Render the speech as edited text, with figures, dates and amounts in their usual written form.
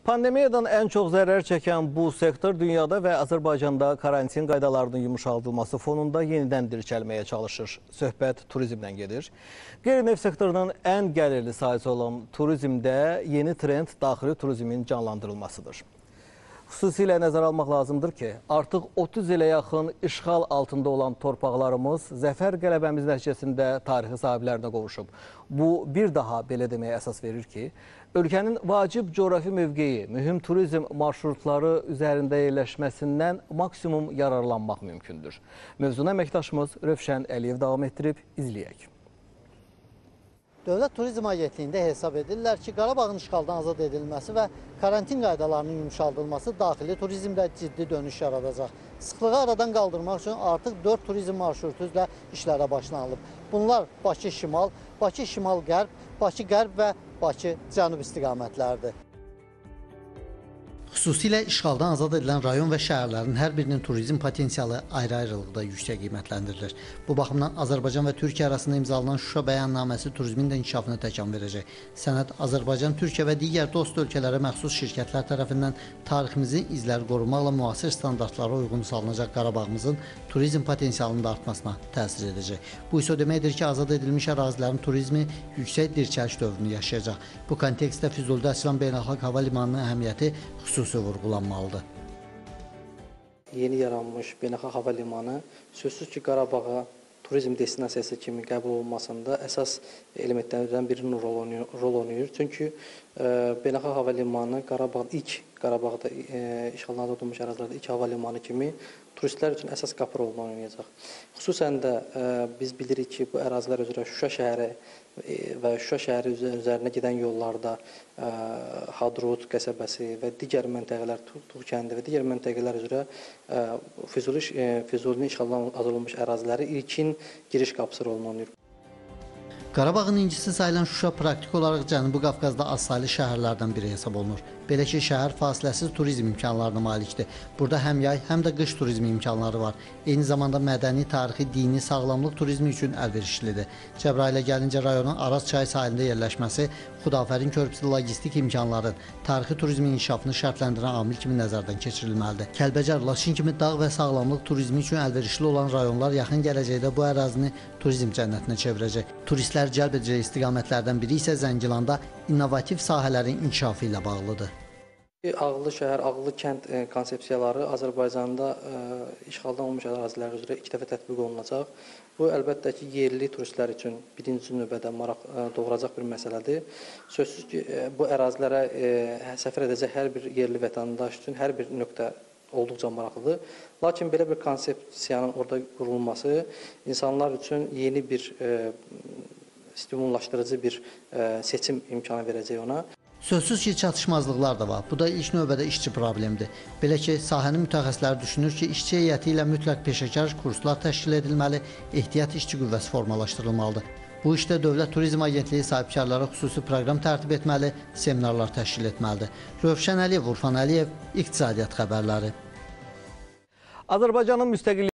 Pandemiyadan ən çox zərər çəkən bu sektor dünyada və Azərbaycanda karantin qaydalarının yumuşaldılması fonunda yenidən dirçəlməyə çalışır. Söhbət turizmdən gedir. Qeyri-neft sektorunun ən gəlirli sahəsi olan turizmdə yeni trend daxili turizmin canlandırılmasıdır. Xüsusilə nəzərə almaq lazımdır ki, artıq 30 ilə yaxın işğal altında olan torpaqlarımız zəfər qələbəmiz nəticəsində tarixi sahiblərinə qovuşub. Bu, bir daha belə deməyə əsas verir ki, ölkənin vacib coğrafi mövqeyi, mühüm turizm marşrutları üzərində yerləşməsindən maksimum yararlanmaq mümkündür. Mövzuna əməkdaşımız Rövşən Əliyev davam etdirib, izləyək. Dövlət Turizm Agentliyində hesab edirlər ki, Qarabağın işğaldan azad edilməsi və karantin qaydalarının yumuşaldılması daxili turizmdə ciddi dönüş yaradacaq. Sıxlığı aradan qaldırmaq üçün artıq 4 turizm marşrutu üzrə işlərə başlanılıb. Bunlar Bakı Şimal, Bakı Şimal Qərb, Bakı Qərb və Bakı Cənub istiqamətləridir. Xüsusilə işğaldan azad edilən rayon və şəhərlərin hər birinin turizm potensialı ayrı-ayrılıqda yüksək qiymətləndirilir. Bu baxımdan Azərbaycan və Türkiyə arasında imzalanan Şuşa bəyannaməsi turizmin də inkişafına təkan verəcək. Sənəd Azərbaycan, Türkiyə və digər dost ölkələrə məxsus şirkətlər tərəfindən tariximizin izləri qorunmaqla müasir standartlara uyğun salınacaq Qarabağımızın turizm potensialının da artmasına təsir edəcək. Bu isə o deməkdir ki, azad edilmiş ərazilərin turizmi yüksək dirçəliş dövrünü yaşayacaq. Bu kontekstdə Füzulidə açılan beynəlxalq hava limanının əhəmiyyəti xüsusi vurğulanmalıdır. Yeni yaranmış beynəlxalq hava limanı sözsüz ki, Qarabağa turizm destinasiyası kimi qəbul olunmasında əsas elementlərdən birinin rol oynayır. Çünki beynəlxalq hava limanı Qarabağda işğaldan azad olunmuş ərazilərdə ilk hava limanı kimi turistlər üçün əsas qapı rolunu oynayacaq. Xüsusən də biz bilirik ki, bu ərazilər üzrə Şuşa şəhəri və Şuşa şəhəri üzərinə gedən yollarda Hadrut qəsəbəsi və digər məntəqələr, Tuğ kəndi və digər məntəqələr üzrə Füzulinin işğaldan azad olunmuş əraziləri ilkin giriş qapısı rolunu oynayır. Qarabağın incisi sayılan Şuşa praktik olaraq Cənubi Qafqazda az saylı şəhərlərdən biri hesab olunur. Belə ki, şəhər fasiləsiz turizm imkanlarına malikdir. Burada həm yay, həm də qış turizmi imkanları var. Eyni zamanda mədəni, tarixi, dini, sağlamlıq turizmi üçün əlverişlidir. Cəbrayılə gəlincə rayonun Araz çayı sahilində yerləşməsi Xudafərin körpüsü logistik imkanların, tarixi turizmin inkişafını şərtləndirən amil kimi nəzərdən keçirilməlidir. Kəlbəcər, Laçın kimi dağ və sağlamlıq turizmi üçün əlverişli olan rayonlar yaxın gələcəkdə bu ərazini turizm cənnətinə çevirəcək. Turistlər cəlb edəcək istiqamətlərdən biri isə Zəngilanda innovativ sahələrin inkişafı ilə bağlıdır. Ağıllı şəhər, ağıllı kənd konsepsiyaları Azərbaycanda işğaldan olmuş ərazilər üzrə ilk dəfə tətbiq olunacaq. Bu, əlbəttə ki, yerli turistlər üçün birinci növbədə maraq doğuracaq bir məsələdir. Sözsüz ki, bu ərazilərə səfər edəcək hər bir yerli vətəndaş üçün hər bir nöqtə olduqca maraqlıdır. Lakin belə bir konsepsiyanın orada qurulması insanlar üçün yeni bir stimullaşdırıcı bir seçim imkanı verəcək ona. Sözsüz ki, çatışmazlıqlar da var. Bu da ilk növbədə işçi problemidir. Belə ki, sahənin mütəxəssisləri düşünür ki, işçi heyəti ilə mütləq peşəkar kurslar təşkil edilməli, ehtiyat işçi qüvvəsi formalaşdırılmalıdır. Bu işdə Dövlət Turizm Agentliyi sahibkarlara xüsusi proqram tərtib etməli, seminarlar təşkil etməlidir. Rövşən Əliyev, Urfan Əliyev, İqtisadiyyat xəbərləri. Azərbaycanın müstəqilliyi